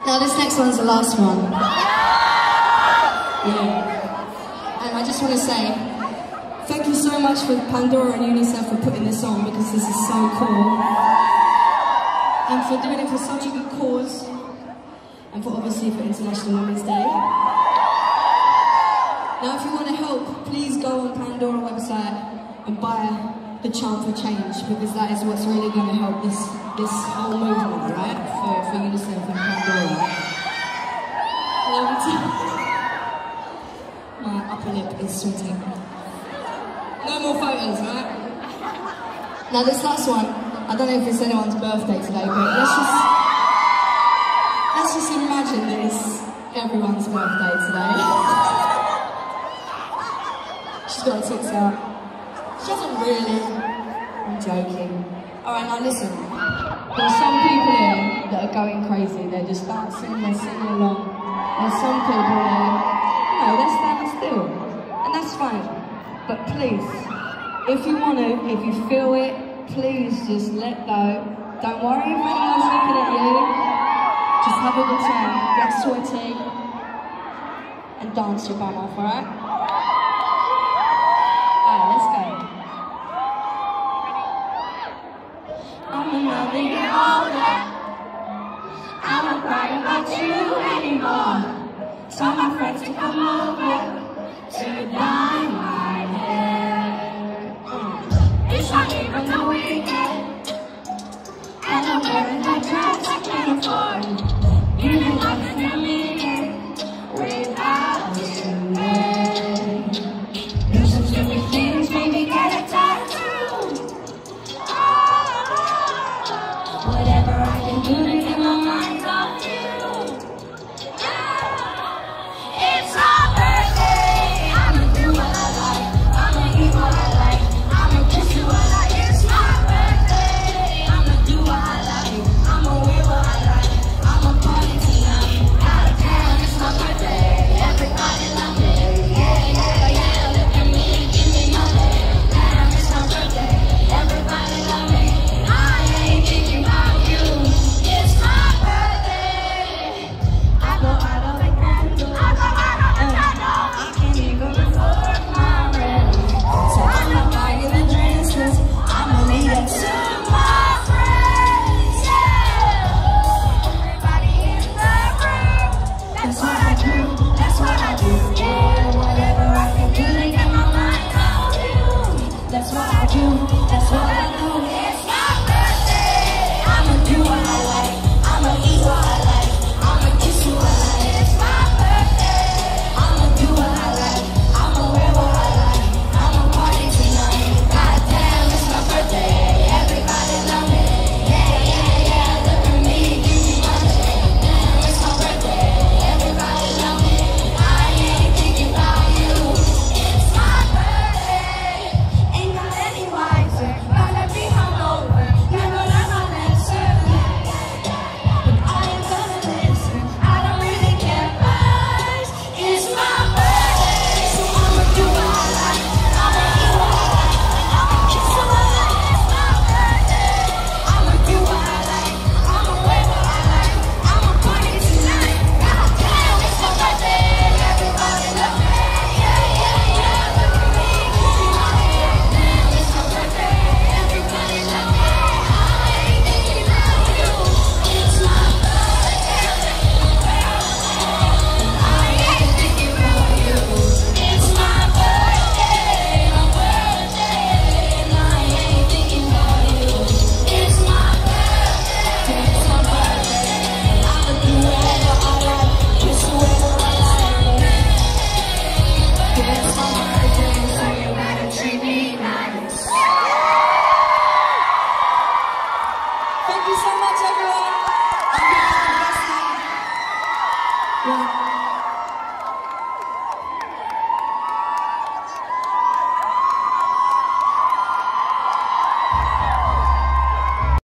Now this next one's the last one. Yeah. And I just want to say, thank you so much for Pandora and UNICEF for putting this on, because this is so cool. And for doing it for such a good cause. And for obviously for International Women's Day. Now if you want to help, please go on Pandora website and buy the Chant for Change, because that is what's really going to help this whole movement, right? For UNICEF and Pandora. My upper lip is sweating. No more photos, right? Now this last one, I don't know if it's anyone's birthday today, but let's just imagine that it's everyone's birthday today. She's got her tits out. She doesn't really. I'm joking. Alright, now listen. There's some people here that are going crazy. They're just dancing, they're singing along. There's some people there, they're standing still. And that's fine. But please, if you want to, if you feel it, please just let go. Don't worry if anyone's looking at you. Just have a good time, get sweaty, and dance your bum off, alright? Alright, let's go. I'm another year older. I don't cry about you anymore. Tell my friends to come over to dye my hair. It's not even the weekend, and I'm wearing the dress I can't afford. You know nothing to me without you there. Do some stupid things, maybe get a tattoo. Whatever I can do to get my mind off you. It's our birthday. I'ma do what I like. I'ma eat what I like. I'ma kiss you what I like. It's my birthday. I'ma do what I like. I'ma wear what I like. I'ma party tonight. Out of town, it's my birthday. Everybody love me. Yeah, yeah, yeah. Look at me, give me money. Damn, it's my birthday. Everybody love me. I ain't thinking about you. It's my birthday. I go out of the candle. I can't even afford my rent. So I'ma buy you the drinks, 'cause I'ma leave it to my friends. Yeah. Everybody in the room. That's what I do. That's what I do. Yeah. Whatever I can do to get my mind off you. That's what I do. That's what I do. It's my birthday. I'ma do what I like. I'ma eat what I like. I'ma kiss you what I like. It's my birthday. I'ma do what I like. I'ma wear what I like. I'ma party tonight. Goddamn, it's my birthday. Everybody love me. Yeah, yeah, yeah. Look at me, give me money. Damn, it's my birthday. Everybody love me. I ain't thinking about you. It's my birthday. Ain't got any wiser. Gonna be hungover. Never learn my lesson. But I am gonna listen. I don't really care much. It's my birthday, so I'ma do what I like. I'ma eat what I like. I'ma kiss what I like. It's my birthday. I'ma do what I like. I'ma wear what I like. I'ma party tonight. Goddamn, it's my birthday. Everybody love me. Yeah, yeah, yeah. Look at me, give me money. Damn, it's my birthday. Everybody love me. I ain't thinking about you. It's my birthday. I ain't thinking about you. It's my birthday. My birthday. And I ain't thinking about you. It's my birthday. It's my birthday. I'ma do whatever I like. Kiss whoever I like. It's my birthday, so you gotta treat me nice. Thank you so much, everyone. I hope you have the best night. Yeah.